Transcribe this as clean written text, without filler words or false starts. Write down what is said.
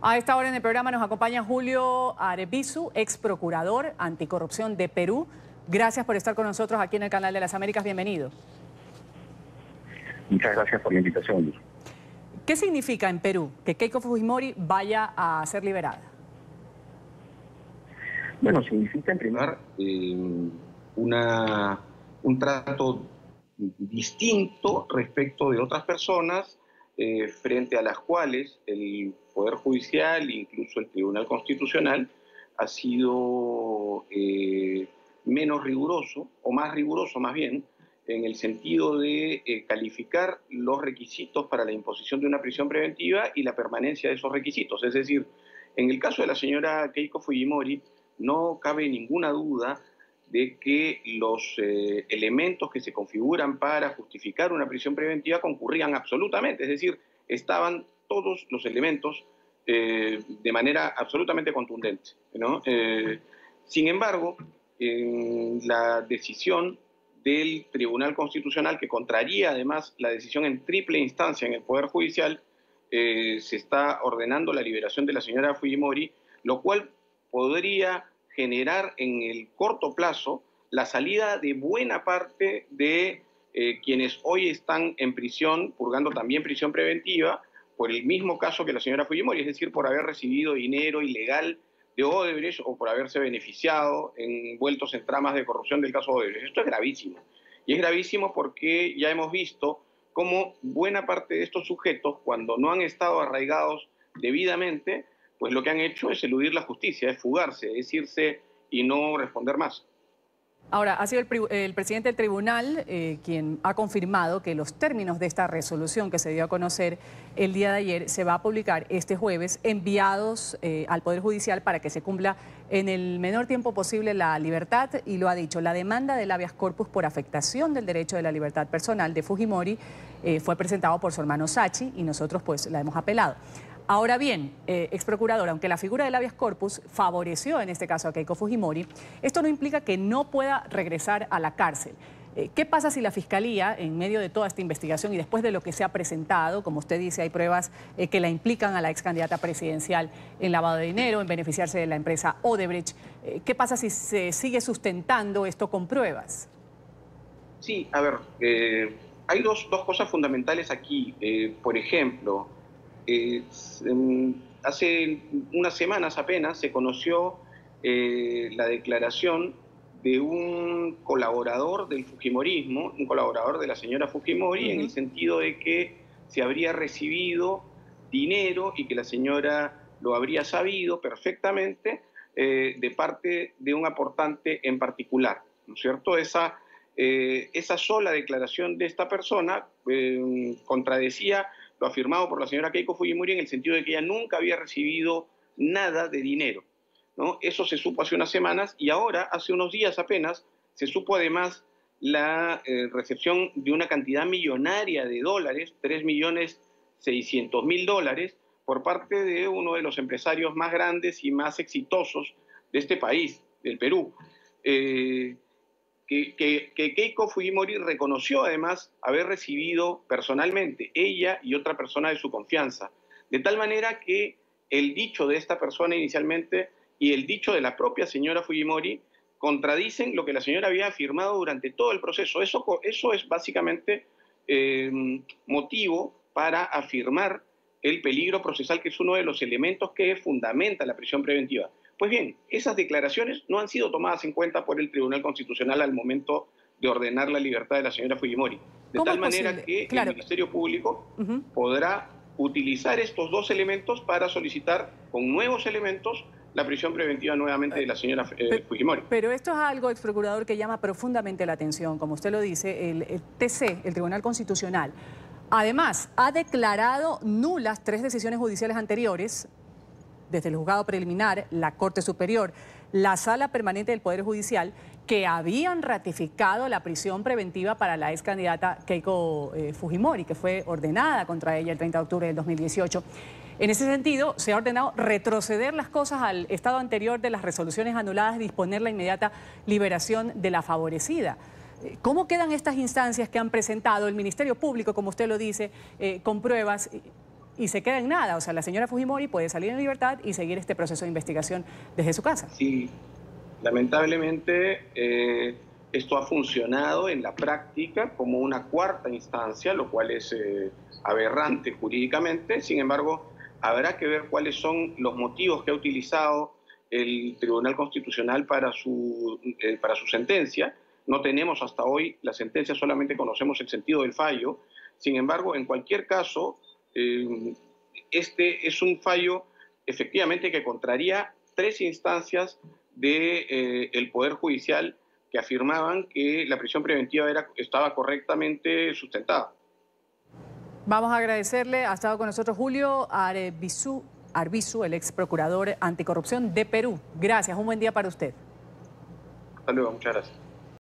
A esta hora en el programa nos acompaña Julio Arbizu, ex procurador anticorrupción de Perú. Gracias por estar con nosotros aquí en el Canal de las Américas. Bienvenido. Muchas gracias por la invitación. ¿Qué significa en Perú que Keiko Fujimori vaya a ser liberada? Bueno, significa en primer lugar un trato distinto respecto de otras personas frente a las cuales el Poder Judicial, incluso el Tribunal Constitucional, ha sido menos riguroso, o más riguroso más bien, en el sentido de calificar los requisitos para la imposición de una prisión preventiva y la permanencia de esos requisitos. Es decir, en el caso de la señora Keiko Fujimori, no cabe ninguna duda de que los elementos que se configuran para justificar una prisión preventiva concurrían absolutamente, es decir, estaban todos los elementos de manera absolutamente contundente, ¿no? Sin embargo, la decisión del Tribunal Constitucional, que contraría además la decisión en triple instancia en el Poder Judicial, se está ordenando la liberación de la señora Fujimori, lo cual podría generar en el corto plazo la salida de buena parte de quienes hoy están en prisión, purgando también prisión preventiva, por el mismo caso que la señora Fujimori, es decir, por haber recibido dinero ilegal de Odebrecht o por haberse beneficiado envueltos en tramas de corrupción del caso Odebrecht. Esto es gravísimo. Y es gravísimo porque ya hemos visto cómo buena parte de estos sujetos, cuando no han estado arraigados debidamente, pues lo que han hecho es eludir la justicia, es fugarse, es irse y no responder más. Ahora, ha sido el presidente del tribunal quien ha confirmado que los términos de esta resolución que se dio a conocer el día de ayer se va a publicar este jueves, enviados al Poder Judicial para que se cumpla en el menor tiempo posible la libertad, y lo ha dicho. La demanda del habeas corpus por afectación del derecho de la libertad personal de Fujimori fue presentado por su hermano Sachi y nosotros pues la hemos apelado. Ahora bien, ex procurador, aunque la figura del habeas corpus favoreció en este caso a Keiko Fujimori, esto no implica que no pueda regresar a la cárcel. ¿Qué pasa si la Fiscalía, en medio de toda esta investigación y después de lo que se ha presentado, como usted dice, hay pruebas que la implican a la ex candidata presidencial en lavado de dinero, en beneficiarse de la empresa Odebrecht? ¿Qué pasa si se sigue sustentando esto con pruebas? Sí, a ver, hay dos cosas fundamentales aquí. Por ejemplo, hace unas semanas apenas se conoció la declaración de un colaborador del fujimorismo, un colaborador de la señora Fujimori, en el sentido de que se habría recibido dinero y que la señora lo habría sabido perfectamente de parte de un aportante en particular, ¿no es cierto? Esa sola declaración de esta persona contradecía lo afirmado por la señora Keiko Fujimori en el sentido de que ella nunca había recibido nada de dinero, ¿no? Eso se supo hace unas semanas y ahora, hace unos días apenas, se supo además la recepción de una cantidad millonaria de dólares, 3.600.000 dólares, por parte de uno de los empresarios más grandes y más exitosos de este país, del Perú. Que Keiko Fujimori reconoció además haber recibido personalmente, ella y otra persona de su confianza, de tal manera que el dicho de esta persona inicialmente y el dicho de la propia señora Fujimori contradicen lo que la señora había afirmado durante todo el proceso. Eso es básicamente motivo para afirmar el peligro procesal, que es uno de los elementos que fundamenta la prisión preventiva. Pues bien, esas declaraciones no han sido tomadas en cuenta por el Tribunal Constitucional al momento de ordenar la libertad de la señora Fujimori. De tal manera que el Ministerio Público podrá utilizar estos dos elementos para solicitar con nuevos elementos la prisión preventiva nuevamente de la señora Fujimori. Pero esto es algo, ex procurador, que llama profundamente la atención. Como usted lo dice, el TC, el Tribunal Constitucional, además ha declarado nulas 3 decisiones judiciales anteriores, desde el juzgado preliminar, la Corte Superior, la Sala Permanente del Poder Judicial, que habían ratificado la prisión preventiva para la ex candidata Keiko Fujimori, que fue ordenada contra ella el 30 de octubre del 2018. En ese sentido, se ha ordenado retroceder las cosas al estado anterior de las resoluciones anuladas y disponer la inmediata liberación de la favorecida. ¿Cómo quedan estas instancias que han presentado el Ministerio Público, como usted lo dice, con pruebas? y se queda en nada. O sea, la señora Fujimori puede salir en libertad y seguir este proceso de investigación desde su casa. Sí, lamentablemente esto ha funcionado en la práctica como una cuarta instancia, lo cual es aberrante jurídicamente. Sin embargo, habrá que ver cuáles son los motivos que ha utilizado el Tribunal Constitucional para su sentencia. No tenemos hasta hoy la sentencia, solamente conocemos el sentido del fallo. Sin embargo, en cualquier caso, este es un fallo efectivamente que contraría 3 instancias del Poder Judicial que afirmaban que la prisión preventiva estaba correctamente sustentada. Vamos a agradecerle, ha estado con nosotros Julio Arbizu, el ex procurador anticorrupción de Perú. Gracias, un buen día para usted. Hasta luego, muchas gracias.